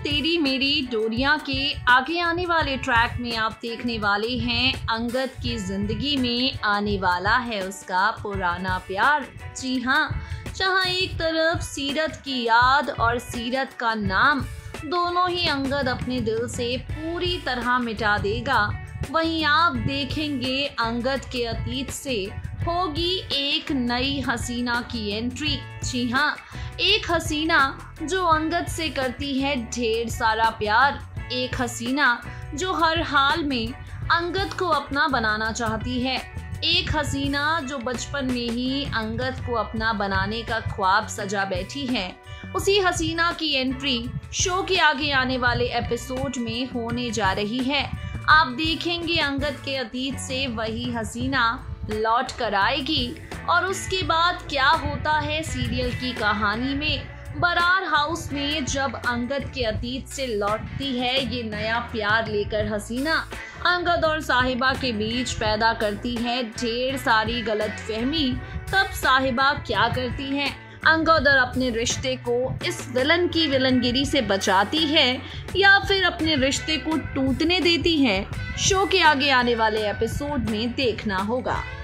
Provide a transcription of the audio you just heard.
तेरी मेरी डोरियां के आगे आने वाले ट्रैक में आप देखने वाले हैं अंगद की जिंदगी में आने वाला है उसका पुराना प्यार। जी हाँ, जहाँ एक तरफ सीरत की याद और सीरत का नाम दोनों ही अंगद अपने दिल से पूरी तरह मिटा देगा, वहीं आप देखेंगे अंगद के अतीत से होगी एक नई हसीना की एंट्री। जी हाँ, एक हसीना जो अंगद से करती है ढेर सारा प्यार, एक हसीना जो हर हाल में अंगद को अपना बनाना चाहती है, एक हसीना जो बचपन में ही अंगद को अपना बनाने का ख्वाब सजा बैठी है। उसी हसीना की एंट्री शो के आगे आने वाले एपिसोड में होने जा रही है। आप देखेंगे अंगद के अतीत से वही हसीना लौट कर आएगी और उसके बाद क्या होता है सीरियल की कहानी में। बरार हाउस में जब अंगद के अतीत से लौटती है ये नया प्यार लेकर हसीना, अंगद और साहिबा के बीच पैदा करती है ढेर सारी गलतफहमी। तब साहिबा क्या करती है, अंगद और अपने रिश्ते को इस विलन की विलनगिरी से बचाती है या फिर अपने रिश्ते को टूटने देती है, शो के आगे आने वाले एपिसोड में देखना होगा।